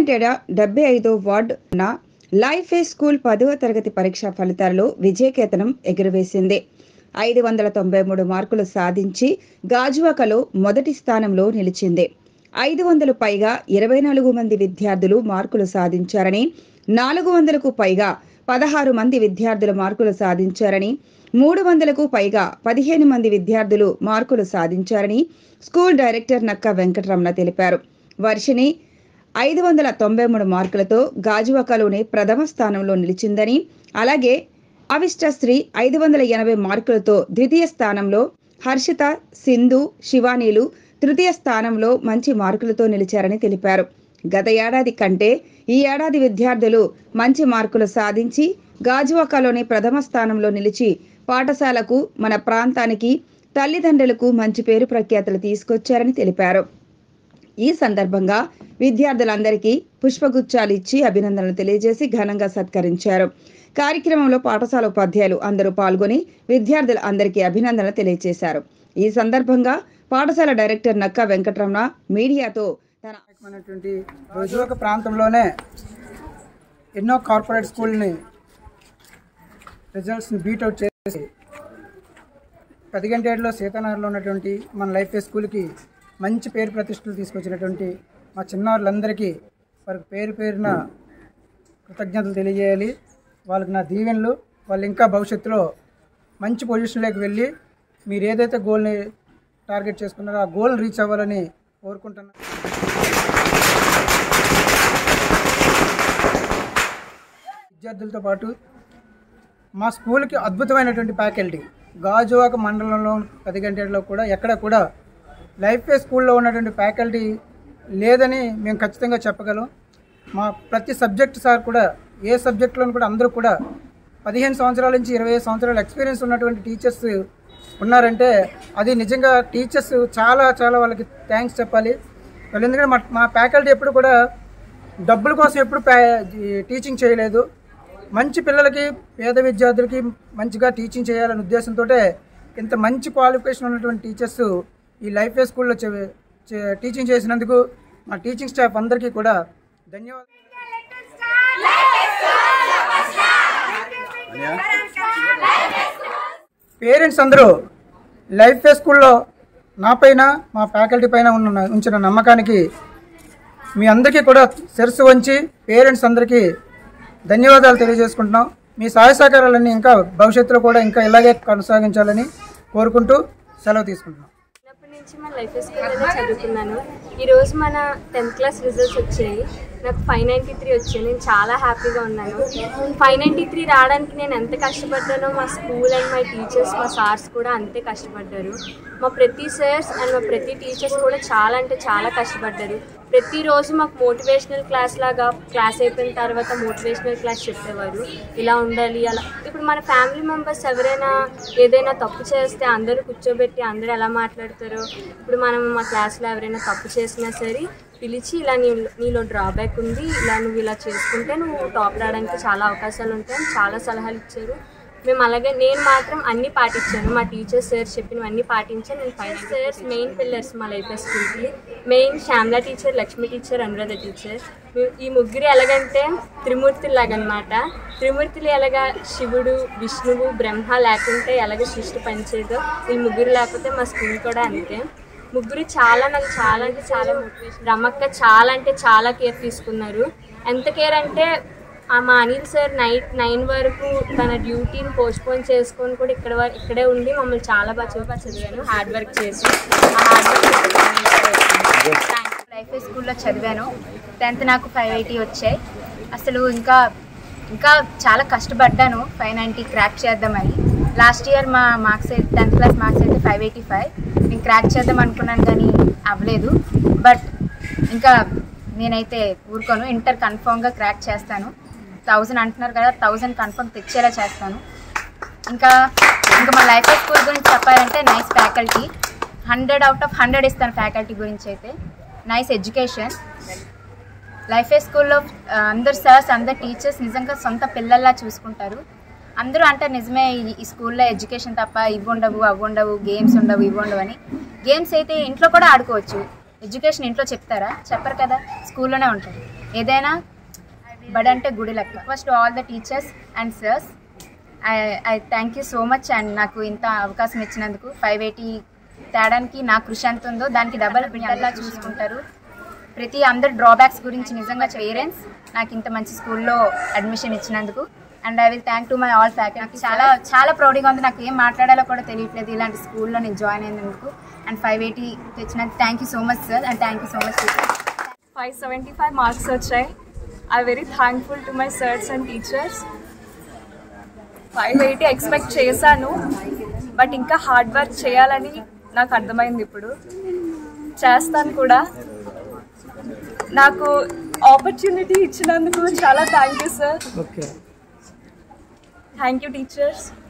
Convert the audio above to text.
Patented 75వ ward ఉన్న Life A School 10వ తరగతి పరీక్ష ఫలితాలలో విజయకేతనం ఎగురవేసింది. 593 మార్కులు సాధించి గాజువాకలో మొదటి స్థానంలో నిలిచింది. 500 పైగా 24 మంది విద్యార్థులు మార్కులు సాధించారని, 400కు పైగా 16 మంది విద్యార్థులు మార్కులు సాధించారని, 300కు పైగా 15 మంది విద్యార్థులు మార్కులు సాధించారని స్కూల్ డైరెక్టర్ నక్క వెంకటరమణ తెలిపారు. వర్షిని 593 మార్కులతో గాజువాకలోనే ప్రథమ స్థానంలో నిలిచిందని, అలాగే అవిష్టశ్రీ 580 మార్కులతో ద్వితీయ స్థానంలో, హర్షిత, సింధు, శివానీలు తృతీయ స్థానంలో మంచి మార్కులతో నిలిచారని తెలిపారు. గత ఏడాది కంటే ఈ ఏడాది విద్యార్థులు మంచి మార్కులు సాధించి గాజువాకలోనే ప్రథమ స్థానంలో నిలిచి పాఠశాలకు, మన ప్రాంతానికి, తల్లిదండ్రులకు మంచి పేరు ప్రఖ్యాతులు తీసుకొచ్చారని తెలిపారు. ఈ సందర్భంగా విద్యార్థులందరికీ పుష్పగుచ్చాలు ఇచ్చి అభినందనలు తెలియజేసి ఘనంగా సత్కరించారు. కార్యక్రమంలో పాఠశాల ఉపాధ్యాయులు అందరూ పాల్గొని విద్యార్థుల అందరికీ అభినందనలు తెలియజేశారు. ఈ సందర్భంగా పాఠశాల డైరెక్టర్ నక్క వెంకటరమణ మీడియాతో తన గాజువాక ప్రాంతంలోనే ఎన్నో కార్పొరేట్ స్కూల్ని రిజల్ట్స్ని బీట్అవుట్ చేసి 10 గంటేడులో సీతానగర్లో ఉన్నటువంటి మన లైఫ్ ఏ స్కూల్కి మంచి పేరు ప్రతిష్టలు తీసుకొచ్చినటువంటి మా చిన్నారులందరికీ వారికి పేరు పేరున కృతజ్ఞతలు తెలియజేయాలి. వాళ్ళకి నా దీవెనలు. వాళ్ళు ఇంకా భవిష్యత్తులో మంచి పొజిషన్లోకి వెళ్ళి మీరు ఏదైతే గోల్ని టార్గెట్ చేసుకున్నారో ఆ గోల్ని రీచ్ అవ్వాలని కోరుకుంటున్నాను. విద్యార్థులతో పాటు మా స్కూల్కి అద్భుతమైనటువంటి ఫ్యాకల్టీ, గాజువాక మండలంలో 10 గంటల్లో కూడా ఎక్కడ కూడా లైఫ్ ఏ స్కూల్లో ఉన్నటువంటి ఫ్యాకల్టీ లేదని మేము ఖచ్చితంగా చెప్పగలం. మా ప్రతి సబ్జెక్ట్ సార్ కూడా ఏ సబ్జెక్టులోనూ కూడా అందరూ కూడా 15 సంవత్సరాల నుంచి 25 సంవత్సరాల ఎక్స్పీరియన్స్ ఉన్నటువంటి టీచర్స్ ఉన్నారంటే అది నిజంగా టీచర్స్ చాలా చాలా వాళ్ళకి థ్యాంక్స్ చెప్పాలి. వాళ్ళు ఎందుకంటే మా ఫ్యాకల్టీ ఎప్పుడు కూడా డబ్బుల కోసం ఎప్పుడు టీచింగ్ చేయలేదు. మంచి పిల్లలకి, పేద విద్యార్థులకి మంచిగా టీచింగ్ చేయాలనే ఉద్దేశంతో ఇంత మంచి క్వాలిఫికేషన్ ఉన్నటువంటి టీచర్స్ ఈ లైఫ్ ఏ స్కూల్లో టీచింగ్ చేసినందుకు మా టీచింగ్ స్టాఫ్ అందరికీ కూడా ధన్యవాదాలు. పేరెంట్స్ అందరూ లైఫ్ ఏ స్కూల్లో నా పైన, మా ఫ్యాకల్టీ పైన ఉంచిన నమ్మకానికి మీ అందరికీ కూడా శిరస్సు వంచి పేరెంట్స్ అందరికీ ధన్యవాదాలు తెలియజేసుకుంటున్నాం. మీ సహాయ సహకారాలన్నీ ఇంకా భవిష్యత్తులో కూడా ఇంకా ఇలాగే కొనసాగించాలని కోరుకుంటూ సెలవు తీసుకుంటున్నాం. చిన్నప్పటి నుంచి మన లైఫ్ ఏ స్కూల్లో చదువుకున్నాను. ఈరోజు మన 10th క్లాస్ రిజల్ట్స్ వచ్చాయి. నాకు 593 వచ్చాయి. నేను చాలా హ్యాపీగా ఉన్నాను. 593 రావడానికి నేను ఎంత కష్టపడ్డానో మా స్కూల్ అండ్ మై టీచర్స్, మా సార్స్ కూడా అంతే కష్టపడ్డారు. మా ప్రతి సార్స్ అండ్ మా ప్రతి టీచర్స్ కూడా చాలా అంటే చాలా కష్టపడ్డారు. ప్రతిరోజు మాకు మోటివేషనల్ క్లాస్ లాగా క్లాస్ అయిపోయిన తర్వాత మోటివేషనల్ క్లాస్ చెప్పేవారు. ఇలా ఉండాలి అలా. ఇప్పుడు మన ఫ్యామిలీ మెంబర్స్ ఎవరైనా ఏదైనా తప్పు చేస్తే అందరూ కూర్చోబెట్టి అందరూ ఎలా మాట్లాడతారో, ఇప్పుడు మనం మా క్లాస్లో ఎవరైనా తప్పు చేసినా సరే పిలిచి ఇలా నీలో డ్రాబ్యాక్ ఉంది, ఇలా నువ్వు ఇలా చేసుకుంటే నువ్వు టాప్ రావడానికి చాలా అవకాశాలు ఉంటాయని చాలా సలహాలు ఇచ్చారు. మేము అలాగే నేను మాత్రం అన్నీ పాటించాను. మా టీచర్స్ సార్ చెప్పినవన్నీ పాటించాను. నేను 5 సార్స్ మెయిన్ పిల్లర్స్ మా లైఫ్ ఏ స్కూల్కి. Main Shyamala teacher, Lakshmi teacher, Anuradha teacher. ఈ ముగ్గురు ఎలాగంటే త్రిమూర్తులాగనమాట. త్రిమూర్తులు ఎలాగా శివుడు, విష్ణువు, బ్రహ్మ లేకుంటే ఎలాగ సృష్టి పనిచేయదో ఈ ముగ్గురు లేకపోతే మా స్కూల్ కూడా అంతే. ముగ్గురు నాకు చాలా అంటే చాలా మోటివేషన్. రమక్క చాలా అంటే చాలా కేర్ తీసుకున్నారు. ఎంత కేర్ అంటే మా అనిల్ సార్ నైట్ 9 వరకు తన డ్యూటీని పోస్ట్పోన్ చేసుకొని కూడా ఇక్కడే ఉండి మమ్మల్ని చాలా బాగా చదివాను, హార్డ్ వర్క్ చేసి. లైఫ్ ఏ స్కూల్లో చదివాను. 10th నాకు 580 వచ్చాయి. అసలు ఇంకా చాలా కష్టపడ్డాను 590 క్రాక్ చేద్దామని. లాస్ట్ ఇయర్ మా మార్క్స్ 10th క్లాస్ మార్క్స్ అయితే 585. నేను క్రాక్ చేద్దాం అనుకున్నాను కానీ అవ్వలేదు. బట్ ఇంకా నేనైతే ఊరుకోను. ఇంటర్ కన్ఫామ్గా క్రాక్ చేస్తాను. 1000 అంటున్నారు కదా, 1000 కన్ఫర్మ్ తెచ్చేలా చేస్తాను. ఇంకా మా లైఫ్ ఏ స్కూల్ గురించి చెప్పాలంటే నైస్ ఫ్యాకల్టీ, 100 out of 100 ఇస్తాను ఫ్యాకల్టీ గురించి అయితే. Nice education. లైఫ్ ఏ స్కూల్లో అందరు సార్స్, అందరు టీచర్స్ నిజంగా సొంత పిల్లల్లా చూసుకుంటారు. అందరూ అంటారు నిజమే ఈ స్కూల్లో ఎడ్యుకేషన్ తప్ప ఇవి ఉండవు, అవి ఉండవు, గేమ్స్ ఉండవు, ఇవి ఉండవు అని. గేమ్స్ అయితే ఇంట్లో కూడా ఆడుకోవచ్చు. ఎడ్యుకేషన్ ఇంట్లో చెప్తారా? చెప్పరు కదా, స్కూల్లోనే ఉంటుంది. ఏదైనా బడి అంటే గుడి లెక్క. First all the teachers and sirs I thank you so much. And నాకు ఇంత అవకాశం ఇచ్చినందుకు. 580 తేడానికి నా కృషి ఎంత ఉందో దానికి డబల్ బిడ్డల్లా చూసుకుంటారు. ప్రతి అందరు డ్రాబ్యాక్స్ గురించి నిజంగా పేరెంట్స్ నాకు ఇంత మంచి స్కూల్లో అడ్మిషన్ ఇచ్చినందుకు. And I will thank to my all faculty. నాకు చాలా చాలా ప్రౌడ్గా ఉంది. నాకు ఏం మాట్లాడాలో కూడా తెలియట్లేదు ఇలాంటి స్కూల్లో నేను జాయిన్ అయినందుకు. అండ్ 580 తెచ్చినందుకు thank you so much sir and thank you so much teacher. 575 marks వచ్చాయి. I very thankful to my sirs and teachers. 580 expect చేశాను, బట్ ఇంకా హార్డ్ వర్క్ చేయాలని నాకు అర్థమైంది. ఇప్పుడు చేస్తాను కూడా. నాకు ఆపర్చునిటీ ఇచ్చినందుకు చాలా thank you sir. Thank you teachers.